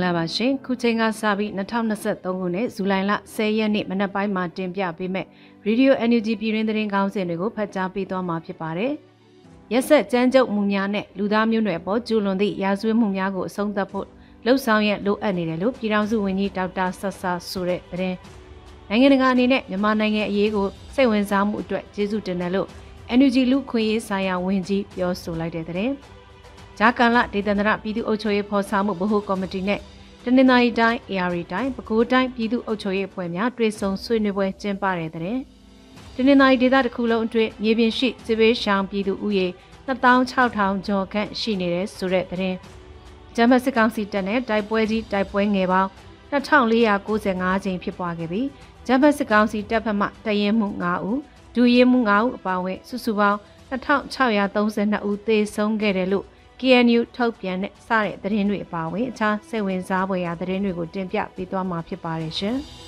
္ဂလာပါရှင်ခုချိန်ကစပြီး2023ခုနှစ်ဇူလိုင်လ10ရက်နေ့မနက်ပိုင်းမှာတင်ပြပေးမဲ့ Radio NUG ပြည်တွင်းသတင်းကောင်းစဉ်တွေကိုဖတ်ကြားပေးသွားမှာဖြစ်ပါတယ်။ရက်ဆက်ကြမ်းကြုတ်မှုများနဲ့လူသားမျိုးနွယ်အပေါ်ကျူးလွန်သည့်ရာဇဝတ်မှုများကိုအဆုံးသတ်ဖို့လှုံ့ဆော်ရလိုအပ်နေတယ်လို့ပြည်ထောင်စုဝန်ကြီးဒေါက်တာဆဆာဆိုတဲ့သတင်းနိုင်ငံတကာအနေနဲ့မြန်မာနိုင်ငံအရေးကိုစိတ်ဝင်စားမှုအတွက်ကျေးဇူးတင်တယ်လို့ NUG လူခွင့်ရေးဆိုင်ရာဝန်ကြီးပြောဆိုလိုက်တဲ့သတင်းဂျာကန်လဒေသန္တရပြည်သူ့အုပ်ချုပ်ရေးဖော်ဆောင်မှုဗဟိုကော်မတီနဲ့တနင်္သာရီတိုင်း AR တိုင်းပဲခူးတိုင်းပြည်သူ့အုပ်ချုပ်ရေးအဖွဲ့များတွေ့ဆုံဆွေးနွေးပွဲကျင်းပတဲ့တဲ့တနင်္သာရီဒေသတစ်ခုလုံးအတွင်းမြေပြင်ရှိစစ်ဘေးရှောင်ပြည်သူဥယေ26,000ကျော်ခန့်ရှိနေတဲ့ဆိုတဲ့တဲ့ဂျမတ်စစ်ကောင်စီတပ်နဲ့တိုက်ပွဲကြီးတိုက်ပွဲငယ်ပေါင်း2495ကြိမ်ဖြစ်ပွားခဲ့ပြီးဂျမတ်စစ်ကောင်စီတပ်ဖက်မှတရင်မှု9ဦးဒူရဲမှု9ဦးအပါအဝင်စုစုပေါင်း2632ဦးသေဆုံးခဲ့တယ်လို့KNU ထုတ်ပြန်တဲ့စတဲ့သတင်းတွေအပါအဝင်အခြားစိတ်ဝင်စားဖွယ်ရာသတင်းတွေကိုတင်ပြပေးသွားမှာဖြစ်ပါတယ်ရှင်။